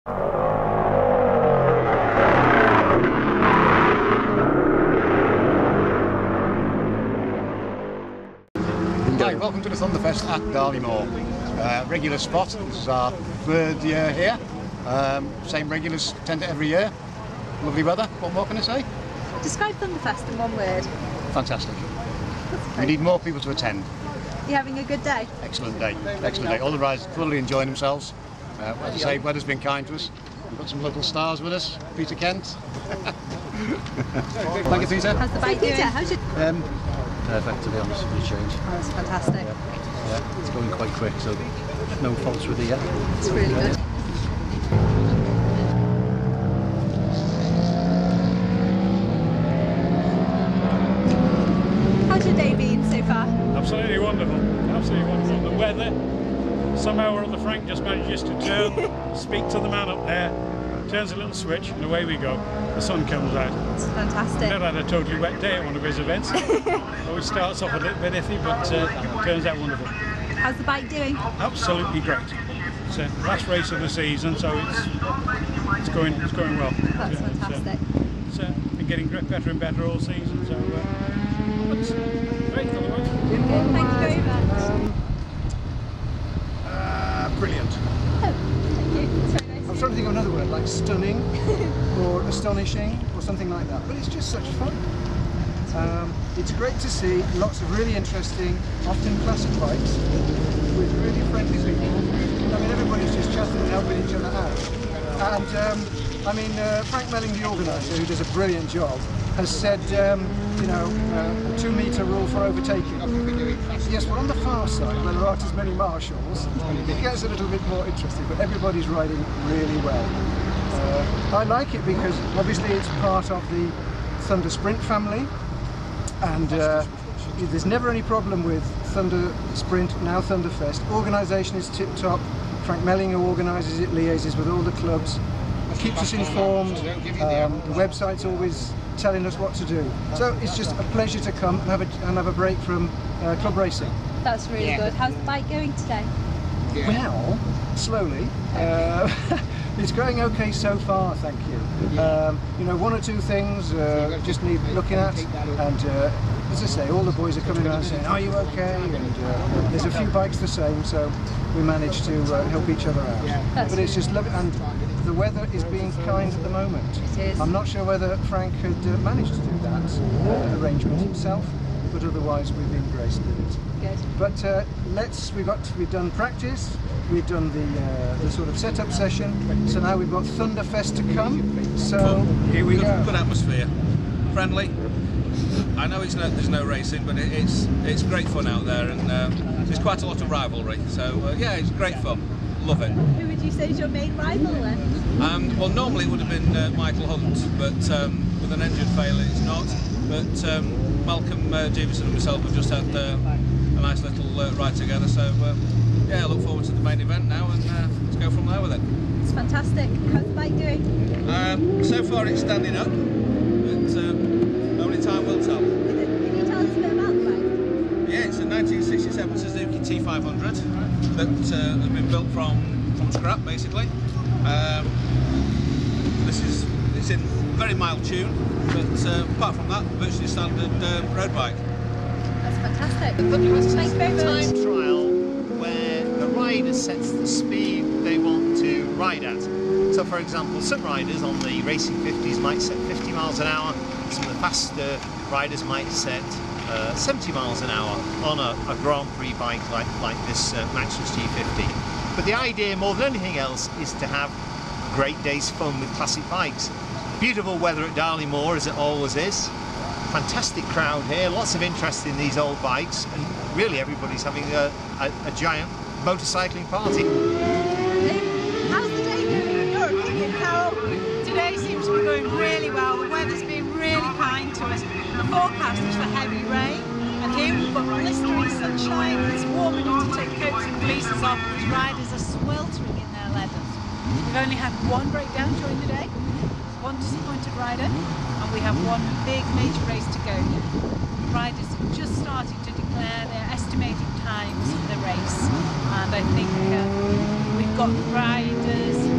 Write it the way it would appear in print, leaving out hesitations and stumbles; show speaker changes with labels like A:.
A: Hi, welcome to the Thunderfest at Darley-Moor. Regular spot, this is our third year here. Same regulars attend it every year. Lovely weather, what more can I say?
B: Describe Thunderfest in one word.
A: Fantastic. We need more people to attend.
B: You having a good day?
A: Excellent day, excellent day. All the riders thoroughly enjoying themselves. As I say, weather's been kind to us. We've got some local stars with us, Peter Kent. Thank you, Peter.
B: How's the bike doing? How's your...
C: Perfect, to be honest with you, change.
B: Oh, that's fantastic.
C: Yeah, it's going quite quick, so no faults with it yet.
B: It's really good. How's your day been so far?
D: Absolutely wonderful, absolutely wonderful. The weather, somehow or other Frank just manages to turn, speak to the man up there, turns a little switch and away we go. The sun comes out.
B: It's fantastic.
D: Never had a totally wet day at one of his events. Always starts off a little bit iffy, but turns out wonderful.
B: How's the bike doing?
D: Absolutely great. It's the last race of the season, so it's going well.
B: That's fantastic.
D: It's been getting better and better all season, so it's great.
B: Thank you very much.
E: Brilliant.
B: Oh, thank you. It's very nice.
E: I was trying to think of another word, like stunning or astonishing or something like that, but it's just such fun. It's great to see lots of really interesting, often classic bikes with really friendly people. I mean, everybody's just chatting and helping each other out. And Frank Melling, the organiser, who does a brilliant job, has said, a 2-metre rule for overtaking. Yes, well, on the far side, where there aren't as many marshals, it gets a little bit more interesting, but everybody's riding really well. I like it because obviously it's part of the Thunder Sprint family, and there's never any problem with Thunder Sprint, now Thunderfest. Organisation is tip-top. Frank Melling, who organises it, liaises with all the clubs, keeps us informed. The website's always telling us what to do. So it's just a pleasure to come and have a break from club racing.
B: That's really good. How's the bike going today?
E: Well, slowly. It's going okay so far, thank you. One or two things just need looking at, and as I say, all the boys are coming around saying, "Are you okay?" And there's a few bikes the same, so we manage to help each other out. But it's just lovely, and the weather is being kind at the moment.
B: It is.
E: I'm not sure whether Frank had managed to do that arrangement himself, but otherwise we've been graced with it.
B: Good.
E: But we've done practice, we've done the sort of setup session, so now we've got Thunderfest to come. So here we go.
F: Good atmosphere, friendly. I know there's no racing, but it's great fun out there, and there's quite a lot of rivalry. So yeah, it's great fun. Love it.
B: Who would you say is your main rival then?
F: Well, normally it would have been Michael Hunt, but with an engine failure it's not. But Malcolm Jeeverson and myself have just had a nice little ride together, so yeah, I look forward to the main event now, and let's go from there with it.
B: It's fantastic. How's the bike doing?
F: So far it's standing up, but only time will tell.
B: Can you tell us a bit about the bike?
F: Yeah, it's a 1967 Suzuki T500 that has been built from scrap, basically. It's in very mild tune, but apart from that, virtually standard road bike.
B: That's fantastic.
G: Thank you very
B: much.
G: Time trial where the rider sets the speed they want to ride at. So, for example, some riders on the Racing 50s might set 50 miles an hour. Some of the faster riders might set 70 miles an hour on a Grand Prix bike like this Maxus G50. But the idea, more than anything else, is to have a great day's fun with classic bikes. Beautiful weather at Darley-Moor, as it always is. Fantastic crowd here, lots of interest in these old bikes, and really everybody's having a giant motorcycling party.
B: How's the day going in your opinion, Carol?
H: Today seems to be going really well. The weather's been really kind to us. The forecast is for heavy rain, and here we've got blistering sunshine. It's warm enough to take coats and fleeces off. These riders are sweltering in their leathers. We've only had one breakdown during the day, one disappointed rider, and we have one big major race to go. Riders are just starting to declare their estimated times for the race, and I think we've got riders